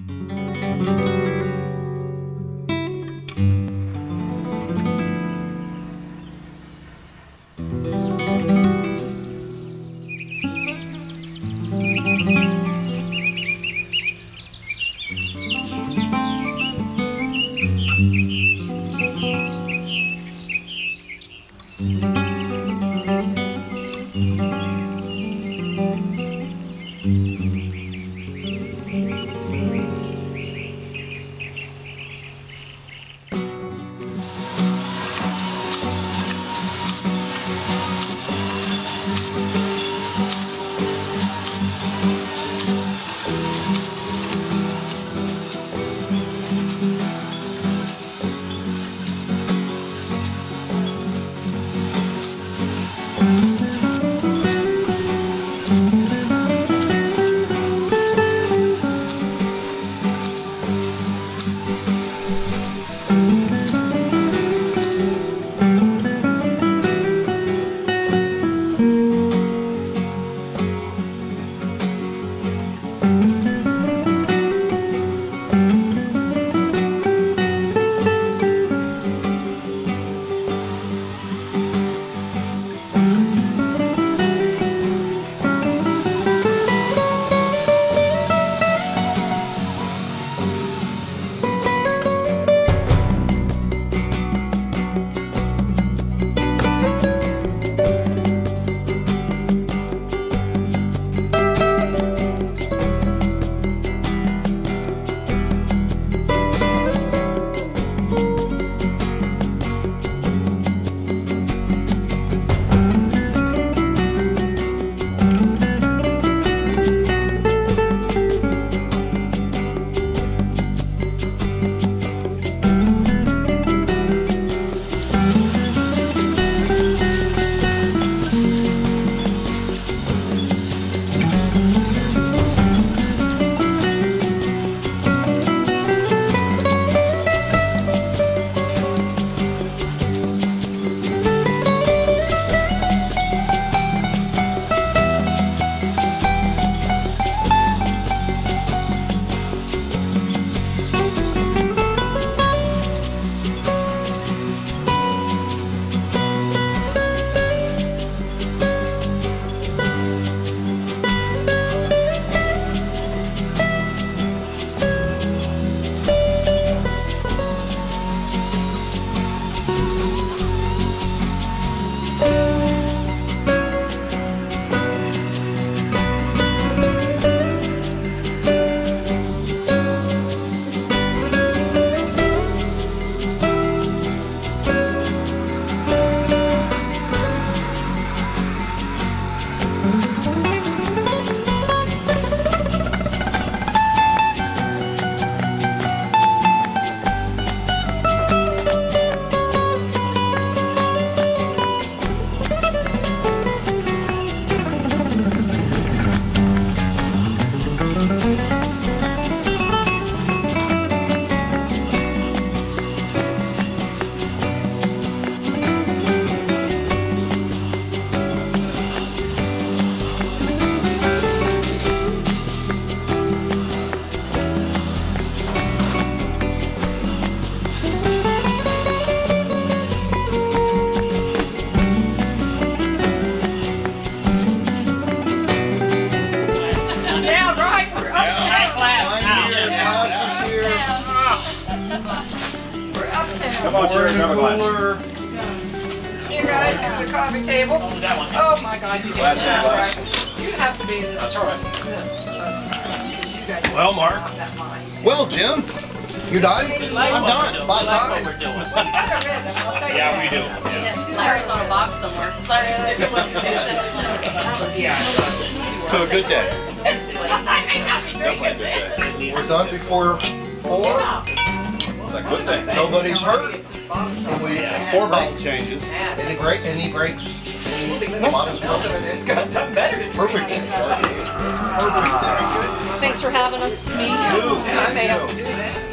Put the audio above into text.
Come on, Sherry, grab a glass. You guys have the coffee table. Oh my God, you Glass can't and have glass. You have to be the. That's all right. Well, Mark. Well, Jim, you done? I'm done. About time. Yeah, we do. Larry's on a box somewhere. Larry's if you look at So a good day. We're done before 4. It's a good thing. Nobody's hurt. And we 4 bottle changes. Any breaks? Any models? It's got done better. Perfect. Thanks for having us. Me too. Thank you.